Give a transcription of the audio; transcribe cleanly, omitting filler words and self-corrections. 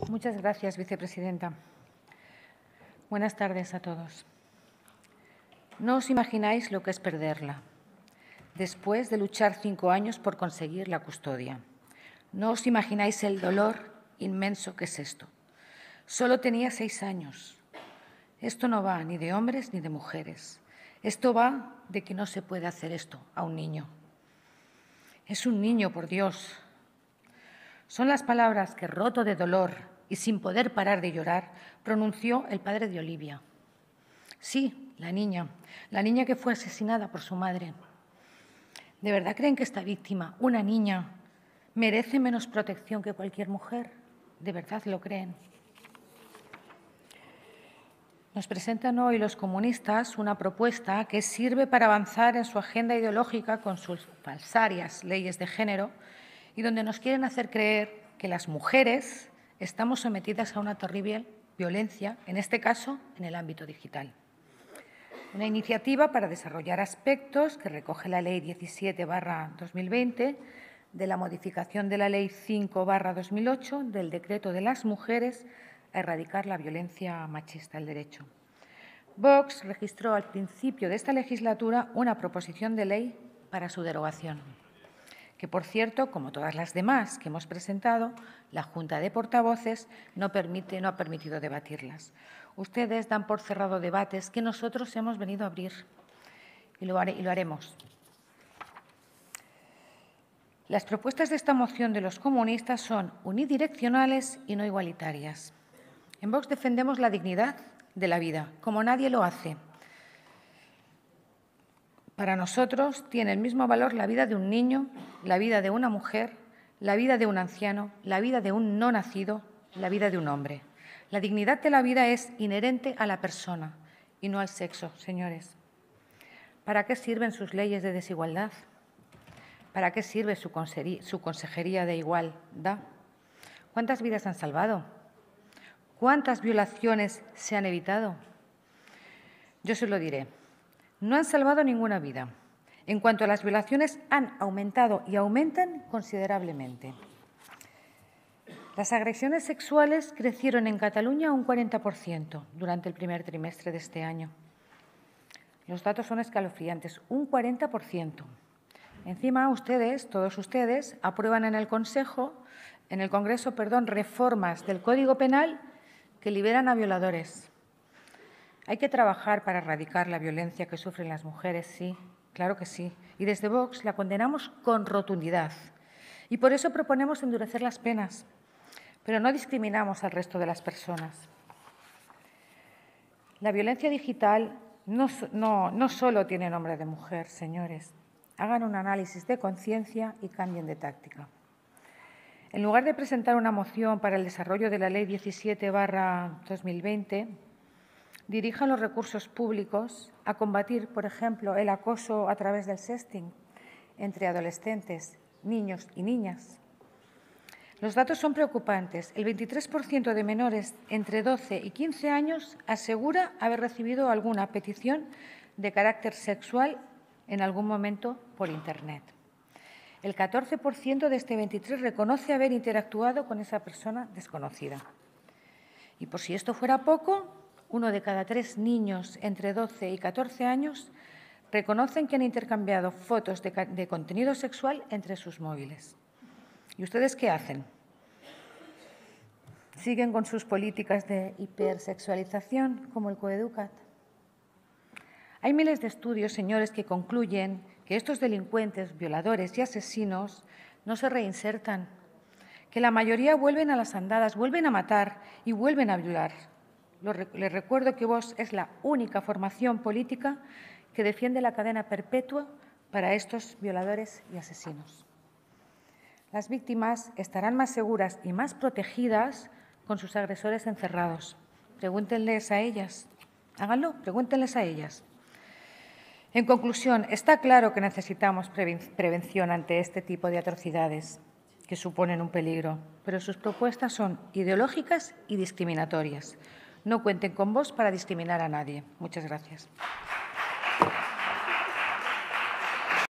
Muchas gracias, vicepresidenta. Buenas tardes a todos. No os imagináis lo que es perderla, después de luchar 5 años por conseguir la custodia. No os imagináis el dolor inmenso que es esto. Solo tenía 6 años. Esto no va ni de hombres ni de mujeres. Esto va de que no se puede hacer esto a un niño. Es un niño, por Dios. Son las palabras que, roto de dolor y sin poder parar de llorar, pronunció el padre de Olivia. Sí, la niña que fue asesinada por su madre. ¿De verdad creen que esta víctima, una niña, merece menos protección que cualquier mujer? ¿De verdad lo creen? Nos presentan hoy los comunistas una propuesta que sirve para avanzar en su agenda ideológica con sus falsarias leyes de género y donde nos quieren hacer creer que las mujeres estamos sometidas a una terrible violencia, en este caso en el ámbito digital. Una iniciativa para desarrollar aspectos que recoge la Ley 17/2020, de la modificación de la Ley 5/2008, del Decreto de las Mujeres a erradicar la violencia machista, el derecho. Vox registró al principio de esta legislatura una proposición de ley para su derogación, que, por cierto, como todas las demás que hemos presentado, la Junta de Portavoces no ha permitido debatirlas. Ustedes dan por cerrado debates que nosotros hemos venido a abrir y lo haremos. Las propuestas de esta moción de los comunistas son unidireccionales y no igualitarias. En Vox defendemos la dignidad de la vida, como nadie lo hace. Para nosotros tiene el mismo valor la vida de un niño, la vida de una mujer, la vida de un anciano, la vida de un no nacido, la vida de un hombre. La dignidad de la vida es inherente a la persona y no al sexo, señores. ¿Para qué sirven sus leyes de desigualdad? ¿Para qué sirve su consejería de igualdad? ¿Cuántas vidas han salvado? ¿Cuántas violaciones se han evitado? Yo se lo diré. No han salvado ninguna vida. En cuanto a las violaciones, han aumentado y aumentan considerablemente. Las agresiones sexuales crecieron en Cataluña un 40% durante el primer trimestre de este año. Los datos son escalofriantes, un 40%. Encima, todos ustedes, aprueban en el Congreso, reformas del Código Penal que liberan a violadores. Hay que trabajar para erradicar la violencia que sufren las mujeres, sí, claro que sí. Y desde Vox la condenamos con rotundidad. Y por eso proponemos endurecer las penas, pero no discriminamos al resto de las personas. La violencia digital no solo tiene nombre de mujer, señores. Hagan un análisis de conciencia y cambien de táctica. En lugar de presentar una moción para el desarrollo de la Ley 17/2020, dirijan los recursos públicos a combatir, por ejemplo, el acoso a través del sexting entre adolescentes, niños y niñas. Los datos son preocupantes. El 23% de menores entre 12 y 15 años asegura haber recibido alguna petición de carácter sexual en algún momento por Internet. El 14% de este 23% reconoce haber interactuado con esa persona desconocida. Y por si esto fuera poco, 1 de cada 3 niños entre 12 y 14 años reconocen que han intercambiado fotos de contenido sexual entre sus móviles. ¿Y ustedes qué hacen? ¿Siguen con sus políticas de hipersexualización como el Coeduca't? Hay miles de estudios, señores, que concluyen que estos delincuentes, violadores y asesinos no se reinsertan, que la mayoría vuelven a las andadas, vuelven a matar y vuelven a violar. Les recuerdo que Vox es la única formación política que defiende la cadena perpetua para estos violadores y asesinos. Las víctimas estarán más seguras y más protegidas con sus agresores encerrados. Pregúntenles a ellas. Háganlo, pregúntenles a ellas. En conclusión, está claro que necesitamos prevención ante este tipo de atrocidades que suponen un peligro, pero sus propuestas son ideológicas y discriminatorias. No cuenten con Vox para discriminar a nadie. Muchas gracias.